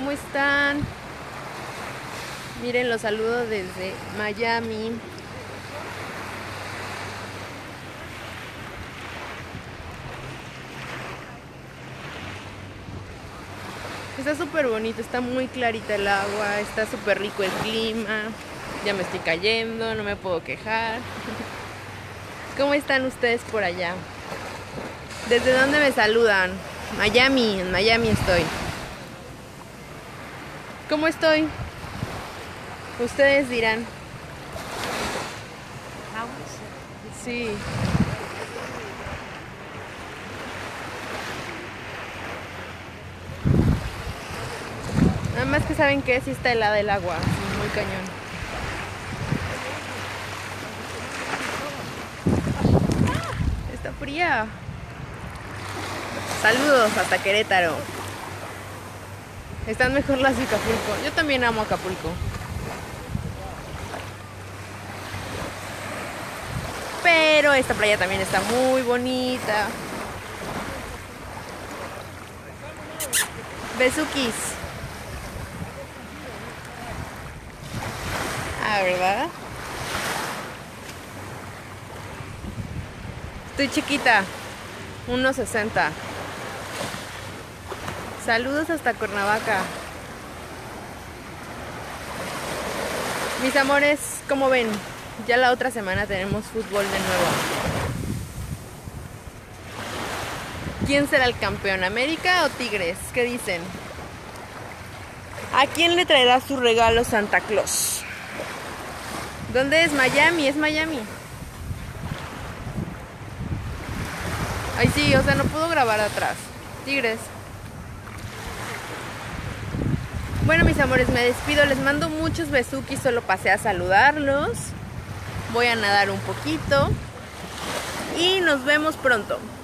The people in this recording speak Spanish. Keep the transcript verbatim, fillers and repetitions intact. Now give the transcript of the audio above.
¿cómo están? Miren, los saludo desde Miami. Está súper bonito, está muy clarita el agua, está súper rico el clima. Ya me estoy cayendo, no me puedo quejar. ¿Cómo están ustedes por allá? ¿Desde dónde me saludan? Miami, en Miami estoy. ¿Cómo estoy? Ustedes dirán. Sí. Nada más que saben que sí está helada el agua, muy cañón. Está fría. Saludos hasta Querétaro. Están mejor las de Acapulco. Yo también amo Acapulco. Pero esta playa también está muy bonita. Besuquis. Ah, ¿verdad? Estoy chiquita. uno sesenta. Saludos hasta Cuernavaca. Mis amores, ¿cómo ven? Ya la otra semana tenemos fútbol de nuevo. ¿Quién será el campeón? ¿América o Tigres? ¿Qué dicen? ¿A quién le traerá su regalo Santa Claus? ¿Dónde es? Miami, es Miami. Ay, sí, o sea, no puedo grabar atrás. Tigres. Bueno, mis amores, me despido. Les mando muchos besuquis. Solo pasé a saludarlos. Voy a nadar un poquito. Y nos vemos pronto.